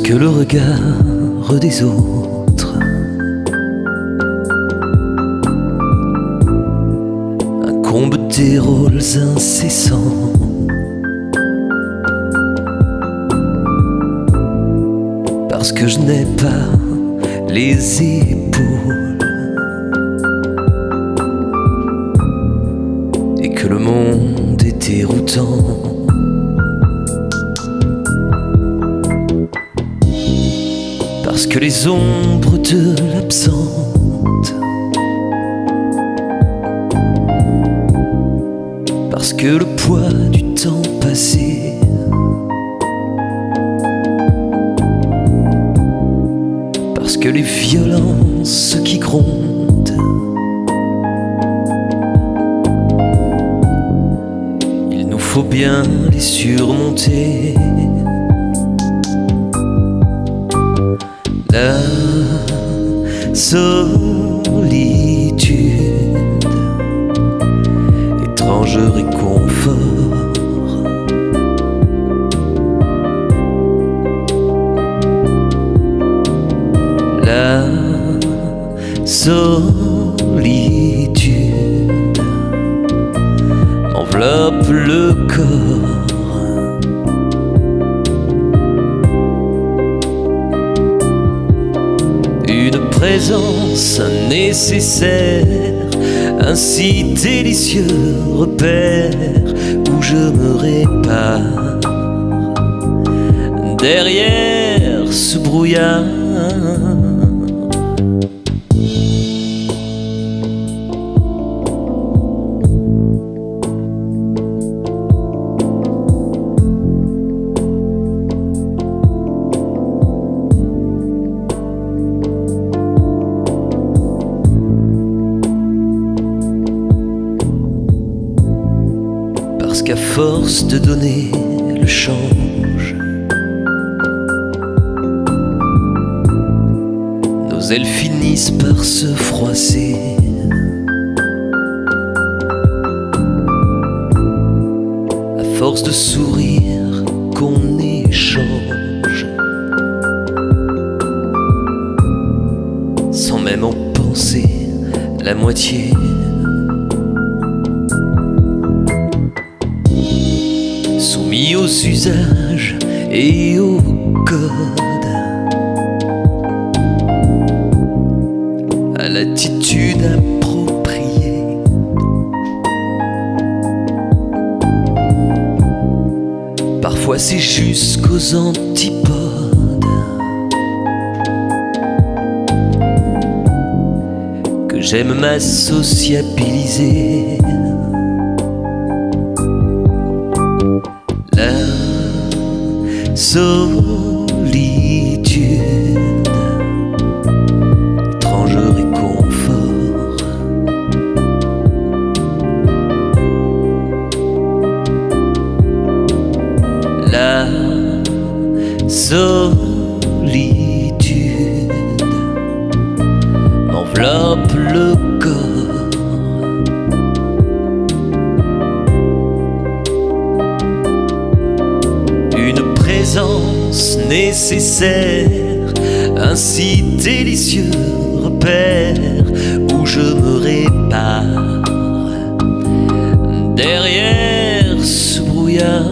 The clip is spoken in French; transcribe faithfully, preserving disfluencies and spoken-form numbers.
que le regard des autres incombe des rôles incessants, parce que je n'ai pas les épaules et que le monde est déroutant. Parce que les ombres de l'absente, parce que le poids du temps passé, parce que les violences qui grondent, il nous faut bien les surmonter. La solitude, étrange réconfort, la solitude m'enveloppe le corps. Une présence nécessaire, un si délicieux repère où je me répare derrière ce brouillard. Parce qu'à force de donner le change, nos ailes finissent par se froisser. À force de sourire qu'on échange, sans même en penser la moitié. Soumis aux usages et aux codes, à l'attitude appropriée, parfois c'est jusqu'aux antipodes que j'aime m'associabiliser. La solitude, étrange réconfort, la solitude m'enveloppe le corps. Présence nécessaire, un si délicieux repère où je me répare derrière ce brouillard.